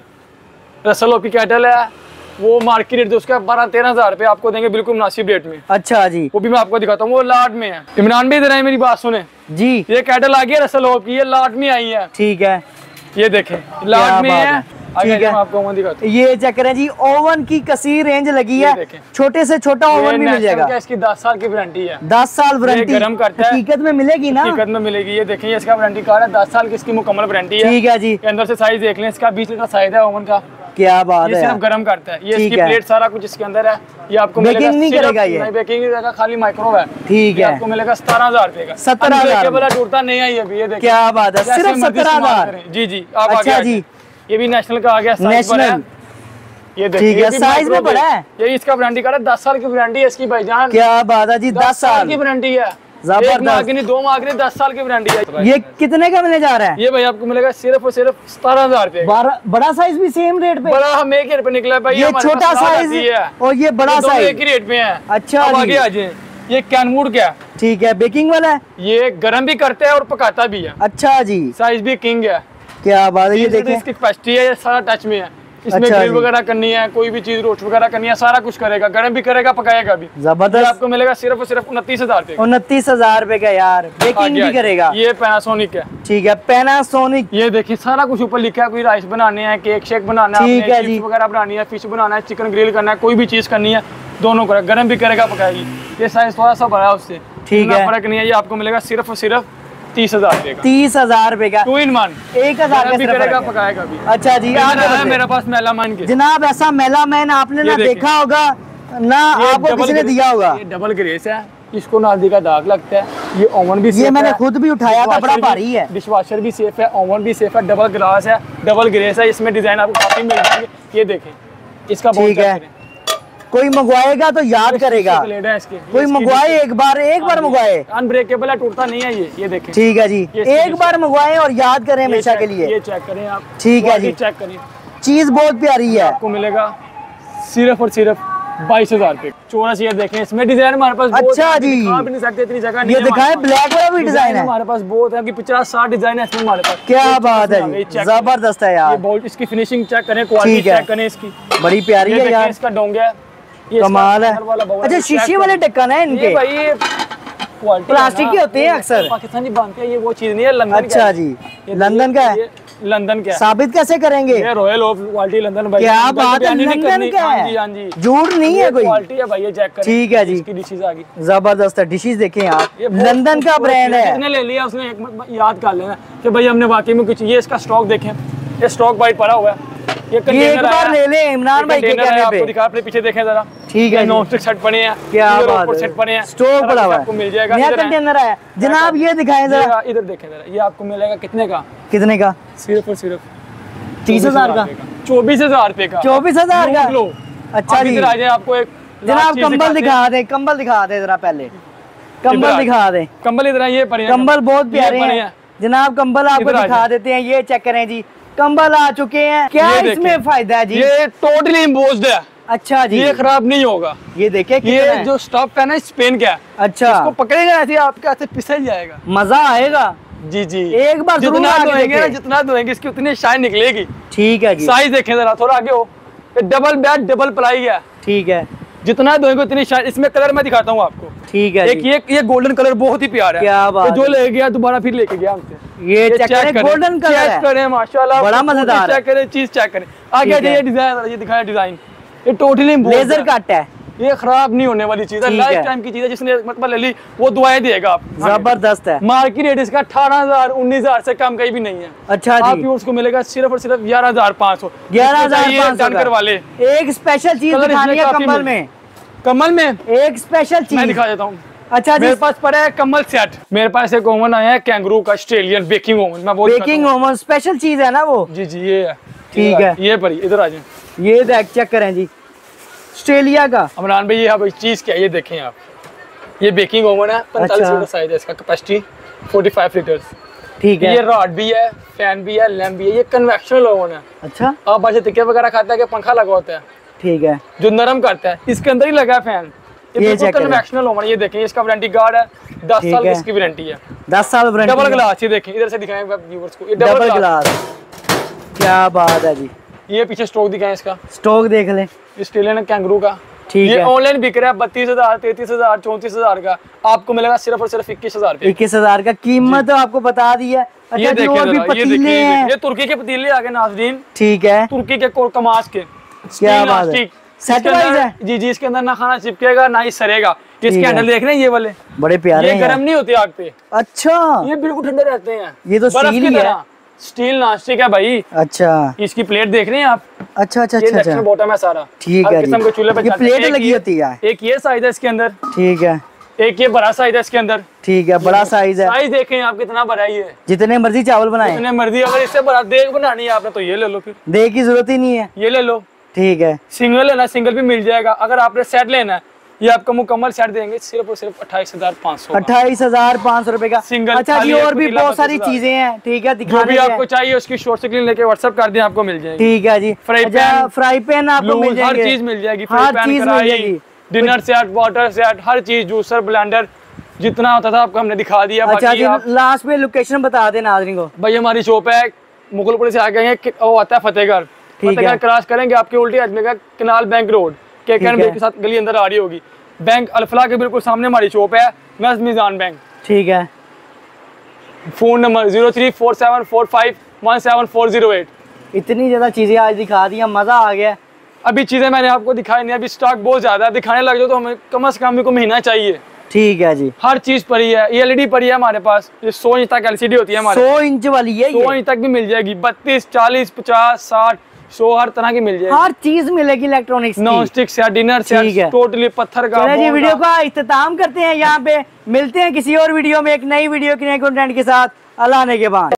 रसल होप की कैटल है, वो मार्केट रेट उसका 12-13 हजार रुपए आपको देंगे बिल्कुल मुनासिब रेट में। अच्छा जी, वो भी मैं आपको दिखाता हूँ, वो लाड में है। इमरान भाई इधर आए, मेरी बात सुने जी। ये कैटल आ गया रसल होप की, ये लाड में आई है, ठीक है। ये देखें, लाड में है, ठीक है। आपको ओवन दिखाता हूं, ये चेक करें जी, ओवन की कसीर रेंज लगी है, छोटे से छोटा ओवन भी मिल जाएगा। इसकी 10 साल की वारंटी है, 10 साल वारंटी, गरम करता है, हकीकत में मिलेगी ना? हकीकत में मिलेगी। ये देखें, इसका वारंटी कार्ड है, 10 साल की इसकी मुकम्मल वारंटी है, ठीक है जी। अंदर से साइज देख लें, इसका 20 लीटर साइज है ओवन का। क्या बात है, सिर्फ गरम करता है। ये इसकी प्लेट सारा कुछ इसके अंदर है, ये आपको बेकिंग नहीं करेगा, ये बेकिंग नहीं करेगा, खाली माइक्रोवेव है, ठीक है। आपको मिलेगा 17,000 रुपए का। 17,000 वाला टूटता नहीं है ये भी, ये देखिए क्या बात है, सिर्फ 17,000। जी जी, आप अच्छा जी। ये भी नेशनल का आ गया, नेशनल, ये देखिए, ठीक है, साइज में बड़ा है। ये इसका वारंटी कार्ड है, 10 साल की वारंटी है इसकी भाईजान। क्या बात है जी, 10 साल की वारंटी है, जबरदस्त। 2 माह की 10 साल की वारंटी है। ये कितने का मिलने जा रहा है? ये भाई आपको मिलेगा सिर्फ और सिर्फ 17,000 रुपए। बड़ा साइज भी सेम रेट पे? बड़ा हम एक ही रेट पे निकला है भाई, ये छोटा साइज है और ये बड़ा साइज एक ही रेट पे है। अच्छा, आगे आ जाए। ये कैनवुड क्या, ठीक है, बेकिंग वाला है, ये गर्म भी करता है और पकाता भी है। अच्छा जी, साइज भी किंग है। क्या बात है, ये देखिए, इसकी कैपेसिटी है, ये सारा टच में है, इसमें ग्रिल वगैरह करनी है, कोई भी चीज रोस्ट वगैरह करनी है, सारा कुछ करेगा, गरम भी करेगा, पकाएगा भी। जबरदस्त। आपको मिलेगा सिर्फ और सिर्फ 29,000 रुपए। 29,000 रुपए का यार, बेकिंग भी करेगा। ये पैनासोनिक है, ठीक है, पैनासोनिक। ये देखिए, सारा कुछ ऊपर लिखा है, कोई राइस बनाने हैं, केक शेक बनाना है, ठीक है जी, वगैरह बनानी है, फिश बनाना है, चिकन ग्रिल करना है, कोई भी चीज करनी है, दोनों करेगा, गरम भी करेगा, पकाएगी। ये साइज थोड़ा सा बड़ा है उससे, ठीक है, फर्क नहीं है। ये आपको मिलेगा सिर्फ और सिर्फ 30,000 रुपए का। 30,000 रुपए का, 2 in 1, 1,000 भी करेगा, पकाएगा भी। अच्छा जी, मेरे पास मेलामैन के जनाब, ऐसा मेलामैन आपने ना देखा होगा ना, आपको किसी ने दिया होगा। ये डबल ग्रेस है, इसको नाल्दी का दाग लगता है, ये ओवन भी, ये मैंने खुद भी उठाया था, बड़ा भारी है। डिशवाशर भी सेफ है, ओवन भी सेफ है, डबल ग्लास है, डबल ग्रेस है, इसमें डिजाइन आपको काफी मिल जाएंगे। ये देखें, इसका ठीक है, कोई मंगवाएगा तो याद करेगा, कोई मंगवाए एक बार मंगवाए, अनब्रेकेबल है, टूटता नहीं है ये देखें, ठीक है जी। एक बार मंगवाए और याद करें हमेशा के लिए। ये चेक करें आप, ठीक है जी, चेक करें, चीज बहुत प्यारी है। आपको मिलेगा सिर्फ और सिर्फ 22,000 रुपए। चौरस ये देखें, इसमें डिजाइन हमारे पास, अच्छा जी, भी नहीं सकते, इतनी जगह नहीं है। ये दिखाएं, ब्लैक वाला भी डिजाइन है हमारे पास, बहुत है कि 50-60 डिजाइन है इसमें हमारे पास। क्या बात है जी, जबरदस्त है यार। इसकी फिनिशिंग चेक करें, क्वालिटी चेक करें इसकी, बड़ी प्यारी है यार। इसका डोंगा कमाल है। अच्छा, शीशे वाले ढक्कन है इनके, भाई प्लास्टिक के होते हैं अक्सर, पाकिस्तानी बनते हैं, ये वो चीज नहीं है, लंदन। अच्छा जी, लंदन का है, लंदन का साबित कैसे करेंगे? ये रॉयल ऑफ क्वालिटी लंदन भाई। क्या बात है, लंदन का है, हां जी, झूठ नहीं है कोई, क्वालिटी है भाई, ये चेक करें, ठीक है जी। इसकी डिशेस आ गई, जबरदस्त है, डिशेस देखें आप, लंदन का ब्रांड है। कितने ले लिया उसने, याद कर लेना कि भाई हमने वाकई में कुछ। ये इसका स्टॉक देखें, ये स्टॉक वाइट पड़ा हुआ है, ये एक बार ले ले इमरान भाई के कहने पे, आपको दिखा, अपने पीछे देखें जरा, ठीक है, नॉन स्टिक सेट बने हैं, क्या बात है, सेट बने हैं, स्टोव पड़ा हुआ है, आपको मिल जाएगा, नया कंटेनर है जनाब। ये दिखाएं जरा, इधर देखें जरा, ये आपको मिलेगा कितने का, सिर्फ और सिर्फ 30,000 का, 24,000 रुपए का, 24,000 का। अच्छा जी, इधर आ जाए, आपको एक जनाब कंबल दिखा दे, कंबल दिखा दे जरा, पहले कंबल दिखा दे, कंबल इधर ये पड़े हैं, कंबल बहुत प्यारे हैं जनाब, कंबल आपको दिखा देते हैं। ये चेक करें जी, कंबल आ चुके हैं, क्या इसमें फायदा है जी? ये टोटली एम्बोस्ड है। अच्छा जी, ये खराब नहीं होगा। ये देखे, ये जो स्टफ है ना, स्पेन का। अच्छा, इसको पकड़ेगा ऐसे, आपके हाथ से फिसल जाएगा, मजा आएगा। जी जी, एक बार जितना धोएंगे ना, जितना धोएंगे इसकी उतनी शाइन निकलेगी। ठीक है जी। साइज देखें जरा, थोड़ा आगे हो, डबल बेड डबल प्लाई है। ठीक है, जितना धोएंगे उतनी शाइन। इसमें कलर मैं दिखाता हूँ आपको। ठीक है, एक ये गोल्डन कलर बहुत ही प्यारा है। क्या बात, जो ले गया दोबारा फिर लेके गया हमसे। ये चेक करें, गोल्डन कलर चेक करें, माशाल्लाह बड़ा मजेदार है। चेक करें, चीज चेक करें। आगे ये डिजाइन, ये दिखाया डिजाइन, ये टोटली लेजर कट है, ये खराब नहीं होने वाली चीज है, लाइफ टाइम की चीज है। जिसने मतलब ले ली वो दुआएं देगा आप। जबरदस्त है। मार्केट रेट इसका 18,000 19,000 से कम कहीं भी नहीं है। अच्छा जी, आप उसको मिलेगा सिर्फ और सिर्फ 11,500। 11,500 करवा ले। एक स्पेशल चीज दिखानी है कमल में, कमल में एक स्पेशल चीज मैं दिखा देता हूँ। अच्छा, मेरे पास पड़ा है कमल सेट। मेरे पास एक ओवन आया है कैंगरू का, ऑस्ट्रेलियन बेकिंग ओवन। मैं वो बेकिंग ओवन स्पेशल चीज है ना वो। जी जी, ये है। ठीक है, ये पड़ी, इधर आ जाए। ये देख, चेक करें जी, ऑस्ट्रेलिया का। अमरान भाई, ये चीज क्या है, ये देखें आप, ये बेकिंग ओवन है। 45 लीटर साइज है इसका, कैपेसिटी 45 लीटर्स। ठीक है, ये रॉड भी है, फैन भी है, लैम्प भी है। ये कन्वेक्शनल ओवन है। अच्छा, आप आज टिक्के वगैरह खाता है कि पंखा लगा होता है। ठीक है, जो नरम करता है, इसके अंदर ही लगा है फैन। ये कन्वेक्शनल ओवन। ये देखें, इसका वारंटी कार्ड है, 10 साल इसकी वारंटी है। 10 साल वारंटी। डबल ग्लास, ये देखें, इधर से दिखाएं व्यूअर्स को, ये डबल ग्लास। क्या बात है जी। ये पीछे स्टॉक दिखाएं, इसका स्टॉक देख लें, ऑस्ट्रेलियन कैंगरू का। ठीक है, ऑनलाइन बिक रहा है 32,000 33,000 34,000 का, आपको मिलेगा सिर्फ और सिर्फ 21,000। 21,000 का कीमत तो आपको बता दी है। ये देखिए, और भी पतीले हैं। ये तुर्की के पतीले आगे नाज़रीन। ठीक है, तुर्की के कमास के। क्या बात है, सेट वाइज है। जी जी, इसके अंदर ना खाना चिपकेगा ना ही सरेगा। इसके हैंडल देख रहे हैं, ये वाले बड़े प्यारे हैं। ये गर्म नहीं होते आग पे। अच्छा, ये बिल्कुल ठंडे रहते हैं। ये तो स्टील ही है, स्टील नॉनस्टिक है भाई। अच्छा, इसकी प्लेट देख रहे हैं आप। अच्छा अच्छा अच्छा, बॉटम है सारा। ठीक है, किस्म के चूल्हे पे प्लेट लगी होती है। एक ये साइज है इसके अंदर। ठीक है, एक ये बड़ा साइज है इसके अंदर। ठीक है, बड़ा साइज है। साइज देखें आप कितना बड़ा है। ये जितने मर्जी चावल बनाए, जितने मर्जी। अगर इससे बड़ा देग बनानी है आपने तो ये ले लो, फिर देग की जरूरत ही नहीं है, ये ले लो। ठीक है, सिंगल लेना, सिंगल भी मिल जाएगा। अगर आपने सेट लेना है, ये आपको मुकम्मल सेट देंगे सिर्फ और सिर्फ 28,500। 28,500 रुपए का सिंगल। अच्छा जी, और भी बहुत सारी चीजें हैं। ठीक है, जो भी आपको चाहिए उसकी शॉर्ट स्क्रीन लेके व्हाट्सएप कर दें, आपको मिल जाएगी। ठीक है जी, फ्राई पैन आपको मिल जाएगी, हर चीज मिल जाएगी। हर चीज मिल जाएगी, डिनर सेट, वाटर सेट, हर चीज, जूसर, ब्लेंडर, जितना होता था आपको हमने दिखा दिया। अच्छा जी, लास्ट में लोकेशन बता दें नाज़रीन को। भाई हमारी शॉप है मुगलपुर से आगे है, वो आता है फतेहगढ़। फतेहगढ़ क्रॉस करेंगे, आपके उल्टी अजमेर कैनाल बैंक रोड केकन बैंक के साथ गली अंदर आ रही होगी। बैंक अल्फला के बिल्कुल सामने हमारी शॉप है, मिजान बैंक। ठीक है, फोन नंबर 034745174008। इतनी ज्यादा चीजें आज दिखा दी, मजा आ गया। अभी चीजें मैंने आपको दिखाई नहीं, अभी स्टॉक बहुत ज्यादा है। दिखाने लग जाओ तो हमें कम से कम को महीना चाहिए। ठीक है जी, हर चीज पड़ी है। ये एलईडी पड़ी है हमारे पास, ये 100 इंच तक एलसीडी होती है हमारे। 100 इंच वाली है, 100 इंच तक भी मिल जाएगी। 32 40 50 60 100 हर तरह की मिल जाएगी, हर चीज मिलेगी electronics, non stick set, dinner set, totally पत्थर का। जी, वीडियो का इख्तिताम करते हैं यहाँ पे। मिलते हैं किसी और वीडियो में, एक नई वीडियो के नए कंटेंट के साथ। अल्लाह ने के बाद।